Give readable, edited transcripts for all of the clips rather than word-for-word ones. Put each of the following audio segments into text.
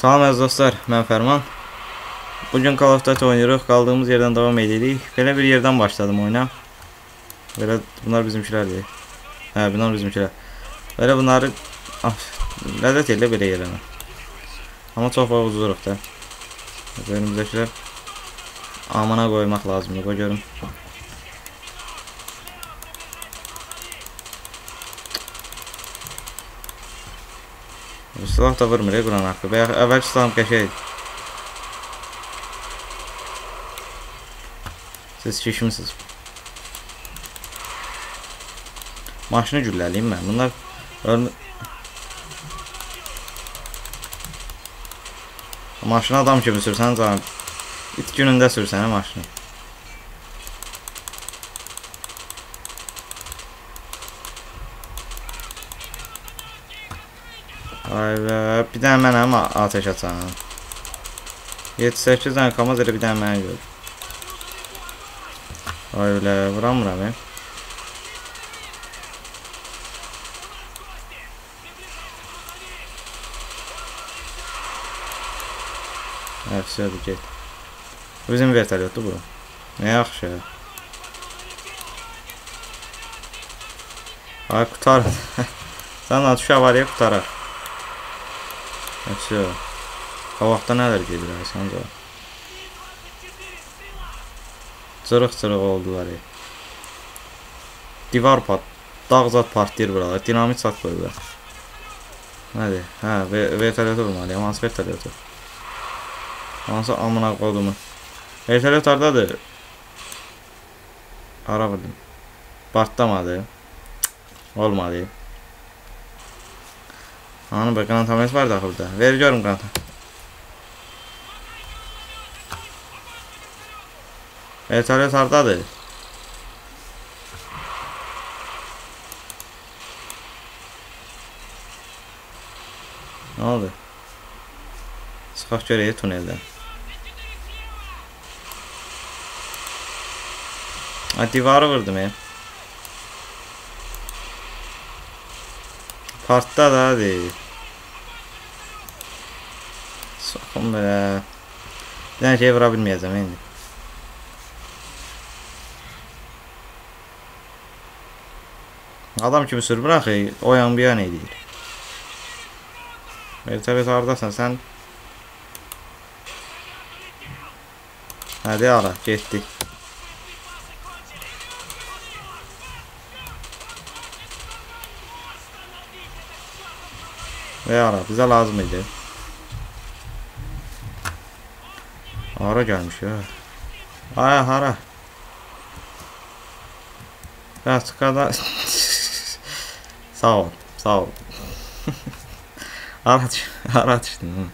Salam əziz dostlar, mən Fərman. Bugün Call of Duty oynayırıq, qaldığımız yerdən davam edirik. Belə bir yerdən başladım oyuna. Belə bunlar bizimkilərdir. Hə, bunlar bizimkilər. Belə bunları ləzzət elə belə yerənə. Amma çox vaxt uzuruq da. Önümüzdəkilər amana qoymaq lazımdır, qoy görüm. Silah da vurmur, quran haqqı. Əvvəlki silahım qəşək. Siz şişmisiniz. Maşını gülləliyim mən. Bunlar maşını adam kimi sürsən canım. İt günündə sürsən maşını. Bir dənə mənəm ateş açan. 7-8 dənə kamaz elə bir dənə mənə gör. Öyle vuramıram. Əfsədir get. Bizim vertolyotdur bu. Nə yaxşı. Ay qutar. Sən atış avariya qutarar. Əfsə. Havaqda nələr gedir sanca. Cırıq-cırıq oldular. Divar dağ-zat partlayır buralar. Dinamit sat qoyurlar. Nədir? Hə, vertolyotu vurmalıyam. Hansı vertolyotu? Hansı amına qodumu? Vertolyot hardadır? Ara vurdum. Partlamadı. Olmadı. Hanı bak, qanatamet var daxildə. Ver görüm qanata. Vertolyot hardadır? Nə oldu? Çıxaq görək tuneldən. Divarı vurdum ya. Partda da hadi. Soxum belə. Bir dənə şey vura bilməyəcəm indi. Adam kimi sürmür axı, o yan bir yan edir. Vertolyot hardasan sən? Hadi ara, getdik. Ve ara, bizə lazım idi. Ara gelmiş ya. Ay hara. Biraz kadar. Sağ ol, sağ ol. Ara düşdüm.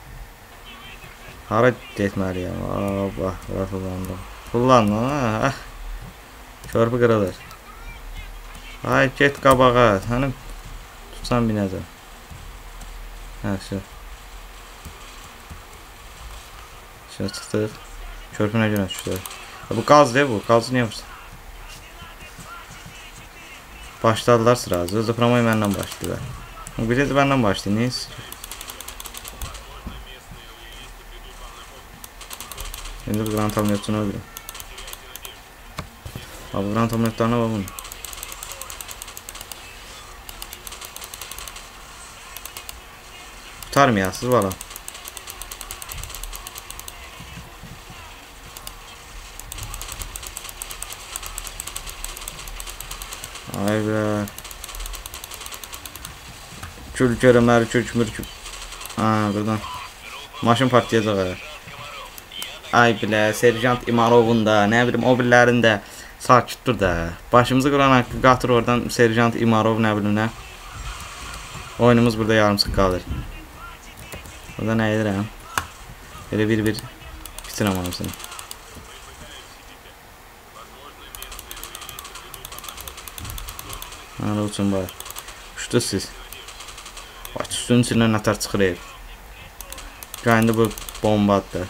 Hara getməliyəm. Bax, kullandım. Kullandım ha. Körpü qırılır. Ay get qabağa. Hani tutsan binəcəm. Hə, şey. Şey çıxdıq. Körpünə görə düşdü. Bu qaz deyil bu. Qazı niyə vursun? Başladılar sırası. Zıplamayı məndən başlaydılar. Biri de benden başlaydı. Niye istiyor? Şimdi bu granat ameliyatını öldürüm. Abi granat ameliyatlarına bak bunu. Tutar mı ya siz valla? Ay be. Kül görəmləri kürkmür. Haa buradan. Maşın partlayacaq ha. Ay bilə, Serjant İmanovun da, nə bilim o birilərin də sakit dur da. Başımızı quran haqqı qatır oradan Serjant İmarov nə bilim nə. Oyunumuz burada yarımsıq qalır. Burada nə edirəm? Belə bir bitirəm hamısını. Hala uçun var. Uçduz siz. Bak üstünün içindən atar çıxır ev. Qayında bu bombadır.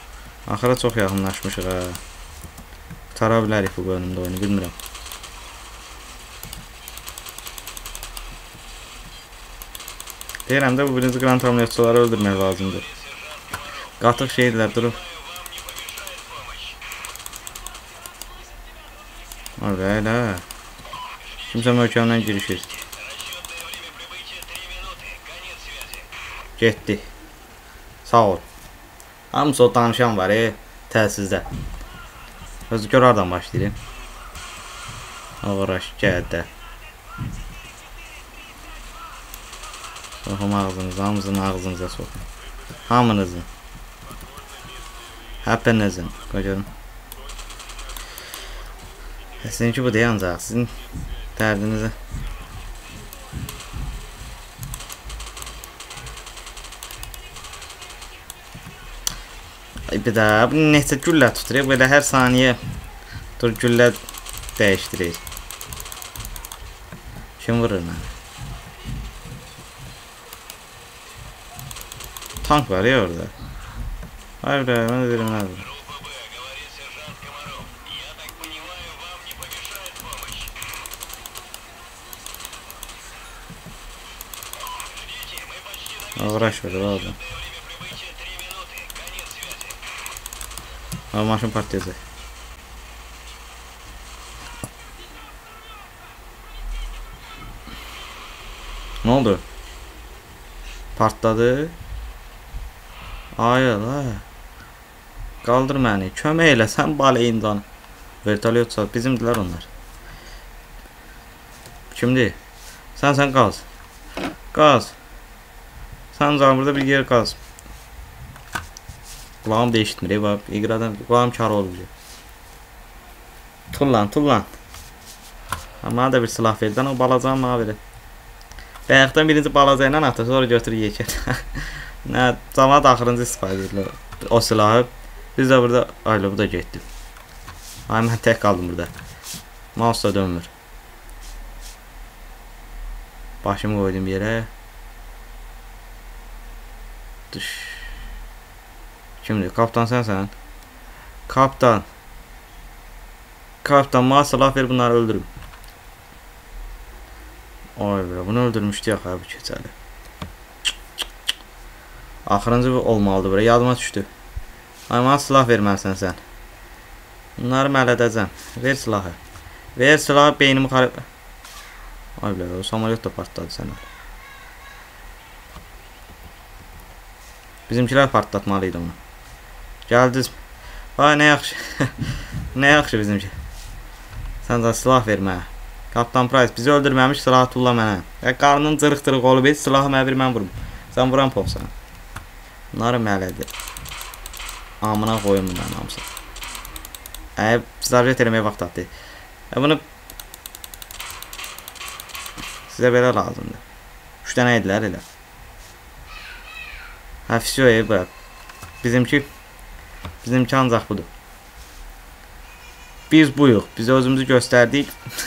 Axıra çox yaxınlaşmışıq ha. Qutara bilərik bu bölümdə oyunu, bilmirəm. Deyirəm də bu birinci Grand Hamletçiləri öldürmək lazımdır. Qatıq şeydilər, durub. Öyle. Kimsə möhkəmdən girişir. Getdi. Sağ ol. Hamısı o danışan var, təsizdə. Özü gör oradan başlayayım. Uğraş, gəldə. Soxum ağzınıza, hamısını ağzınıza soxum. Hamınızın. Hepinizin. Qoyuyorum. Sizinki bu deyil ancaq. Sizin dərdinizi. Bir daha bu neçə güllə tuturuq. Belə hər saniyə dur güllə dəyişdirir. Kim vurur mənə? Tank var ya orada. Hayır be, mən də deyirəm nədir? Uğraş verir oğlum. Ama maşın partiyası. Ne oldu? Partladı. Ay Allah. Qaldır məni. Kömək elə sən baleyindan. Vertolyot sat. Bizimdilər onlar. Kimdir? Sən qaz. Qaz. Sən can burada bir yer qaz. Kulağım değiştirmir. Bak iqradan kulağım kar oldu. Tullan. Ama da bir silah verdən o balacağım mənə verir. Bayaqdan birinci balaca ilə atır, sonra götürür yekər. Nə, cəmaət axırıncı istifadə edirlər o silahı. Biz də burada, ayla bu da getdi. Ay mən tək qaldım burada. Mouse da dönmür. Başımı qoydum bir yerə. Düş. Kimdir? Kaptan sensən? Kaptan. Kaptan mənə silah ver, bunları öldürüm. Ay be, bunu öldürmüşdü ya bu keçəli. Axırıncı olmalıdır bura, yadıma düşdü. Ay mənə silah verməlisən sən. Bunları mən ələdəcəm. Ver silahı. Ver silahı, beynimi xarib. Ay be, o samolyot da partladı sənə. Bizimkilər partlatmalıydı onu. Gəldiniz. Ay nə yaxşı. Nə yaxşı bizimki. Sən də silah vermə. Kaptan Price bizi öldürməmiş, silahı tulla mənə. Ya qarnın cırıq-cırıq olub, heç silahı mənə bir mən vurum. Sən vuran popsan. Bunları mələdir. Amına qoyun bunların hamısı. Zarjet eləməyə vaxt atdı. Bunu sizə belə lazımdır. 3 dənə edilər elə. Hə, bırak. Bizimki ancaq budur. Biz buyuq. Biz özümüzü göstərdik.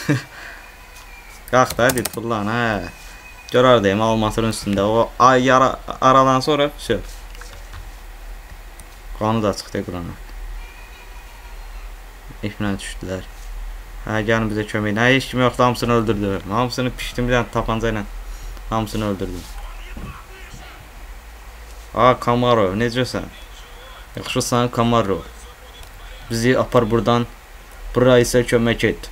Qalx da, hadi tullan, hə. Gör aradayım, almasının üstündə. O aradan sonra, qanı da çıxdı qurana. İplə düşdülər. Hə, gəlin bizə kömək. Hə, heç kim yoxdur, hamısını öldürdü. Hamısını pişdim bir dənə tapanca ilə. Hamısını öldürdüm. Camaro, necəsən? Yaxşısan, Camaro. Bizi apar buradan. Buraya isə kömək et.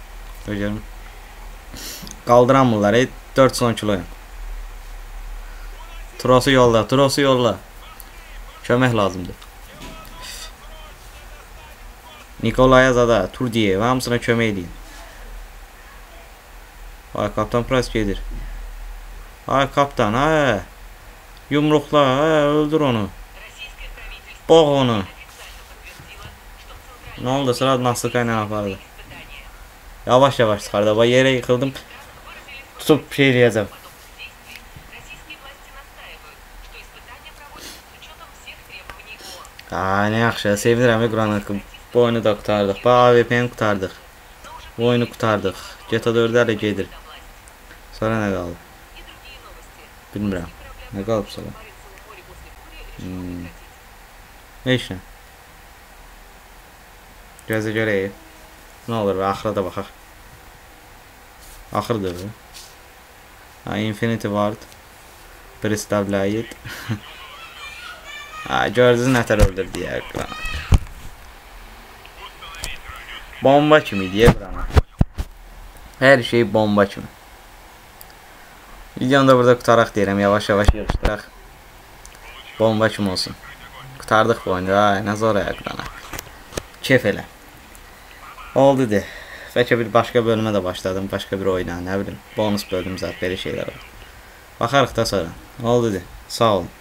Qaldıramırlar, 410 kiloyum. Trosu yolla. Kömək lazımdır. Nikolaya Zada, Turdiyev, hamısına kömək edin. Ay, Kaptan Price gedir. Ay, kaptan, hə. Yumruqla, hə, öldür onu. Boğ onu. Ne oldu, sıra nasıl kaynağı apardı. Yavaş çıxardı. Bak yere yıkıldım. Tutup şey diyeceğim. Ne yaxşı, sevinirəm Qur'an. Bu oyunu da qutardıq. Bu AWP'ni qutardıq. Bu oyunu qutardıq. GTA 4'lərlə gedir. Sonra nə qaldı? Bilmirəm. Nə qalıb sonra? Heç nə. Gözə görəyik. Nə olur, axıra da baxaq. Axırdır bu. Infinity Ward. Представляет. Gördünüz nətər öldürdü ya Granat. Bomba kimi diye Granat. Her şey bomba kimi. Videonu da burada qutaraq deyirəm. Yavaş yavaş yığışdıraq. Bomba kimi olsun. Qutardıq bu oyunu. Ay, nə zor ya Granat. Keyf elə. Oldu de. Bəlkə bir başqa bölümə də başladım. Başqa bir oyuna, nə bilim. Bonus bölüm zət, belə şeylər var. Baxarıq da sonra. Oldu de. Sağ olun.